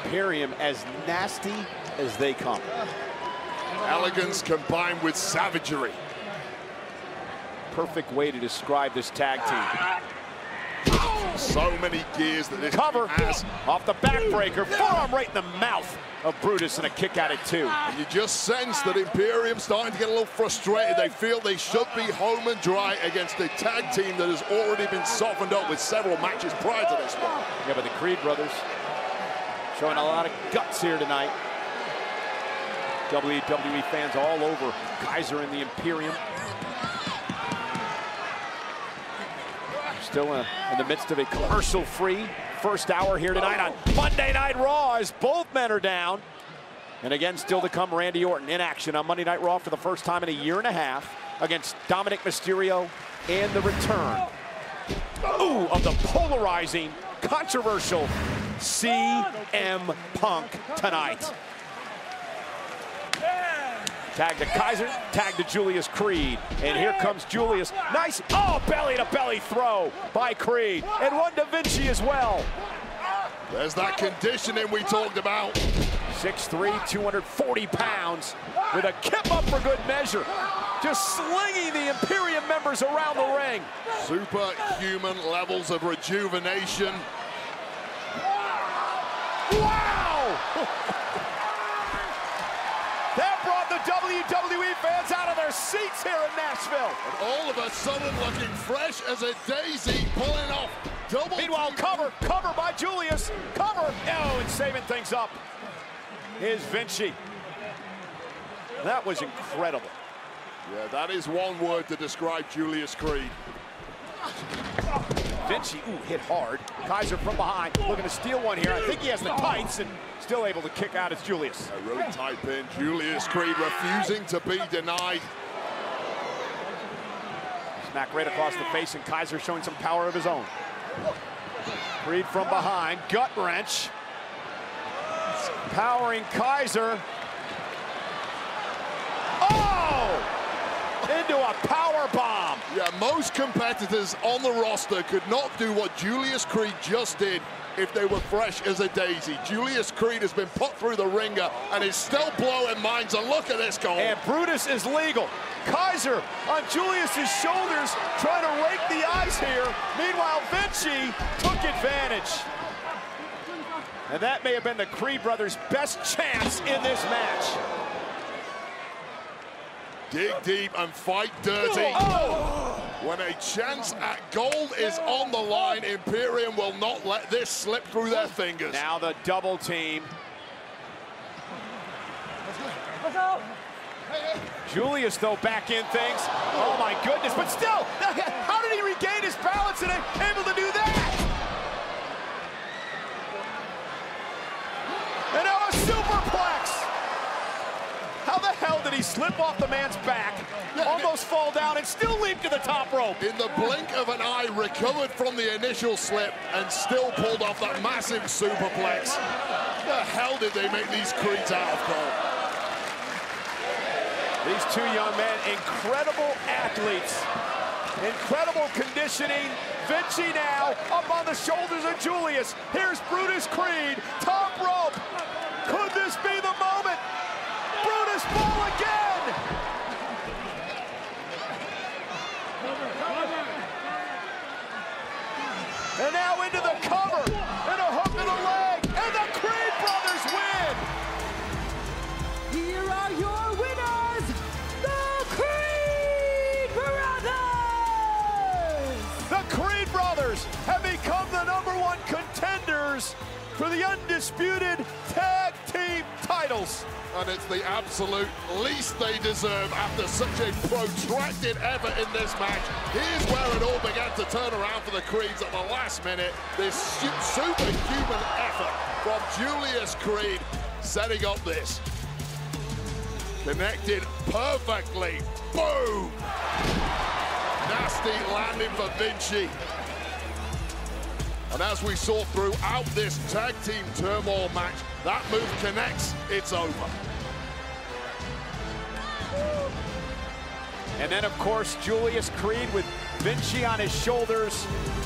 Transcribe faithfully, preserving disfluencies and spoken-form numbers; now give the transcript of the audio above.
Imperium as nasty as they come. Elegance combined with savagery. Perfect way to describe this tag team. So many gears that this Cover has. Off the backbreaker. Forearm right in the mouth of Brutus, and a kick out at two. And you just sense that Imperium starting to get a little frustrated. They feel they should be home and dry against a tag team that has already been softened up with several matches prior to this one. Yeah, but the Creed brothers showing a lot of guts here tonight. W W E fans all over Kaiser and the Imperium. Still in, in the midst of a commercial-free first hour here tonight on Monday Night Raw as both men are down. And again, still to come, Randy Orton in action on Monday Night Raw for the first time in a year and a half against Dominic Mysterio and the return ooh, of the polarizing, controversial C M Punk tonight. Tag to Kaiser, tag to Julius Creed. And here comes Julius. Nice, oh, belly-to-belly throw by Creed. And one to Vinci as well. There's that conditioning we talked about. six three, two hundred forty pounds with a kip up for good measure. Just slinging the Imperium members around the ring. Superhuman levels of rejuvenation. Wow! That brought the W W E fans out of their seats here in Nashville. And all of a sudden looking fresh as a daisy, pulling off double. Meanwhile, cover, cover by Julius. Cover, oh, and saving things up is Vinci. That was incredible. Yeah, that is one word to describe Julius Creed. Vinci, ooh, hit hard. Kaiser from behind, looking to steal one here. I think he has the tights and still able to kick out as Julius. A really tight pin. Julius Creed refusing to be denied. Smack right across the face, and Kaiser showing some power of his own. Creed from behind, gut wrench. Powering Kaiser. Oh! Into a power bomb. Yeah, most competitors on the roster could not do what Julius Creed just did if they were fresh as a daisy. Julius Creed has been put through the ringer and is still blowing minds. And look at this goal. And Brutus is legal. Kaiser on Julius's shoulders trying to rake the ice here. Meanwhile, Vinci took advantage. And that may have been the Creed brothers' best chance in this match. Dig deep and fight dirty. Oh. When a chance at gold is on the line, Imperium will not let this slip through their fingers. Now the double team. Let's go. Julius, though, back in things. Oh, my goodness. But still, how did he regain his balance and able to do that? And now a superplex. How the hell did he slip off the man's back, almost fall down, and still leap to the top rope? In the blink of an eye, recovered from the initial slip and still pulled off that massive superplex. The hell did they make these Creeds out of, Cole? These two young men, incredible athletes, incredible conditioning. Vinci now up on the shoulders of Julius. Here's Brutus Creed, top rope. Could this be the moment? Brutus ball again. And now into the cover, and a hook to the leg, and the Creed brothers win. Here are your winners, the Creed Brothers! The Creed brothers have become the number one contenders for the undisputed tag team titles. And it's the absolute least they deserve after such a protracted effort in this match. Here's where it all began to turn around for the Creeds at the last minute. This superhuman effort from Julius Creed setting up this. Connected perfectly. Boom! Nasty landing for Vinci. And as we saw throughout this tag team turmoil match, that move connects, it's over. And then, of course, Julius Creed with Vinci on his shoulders.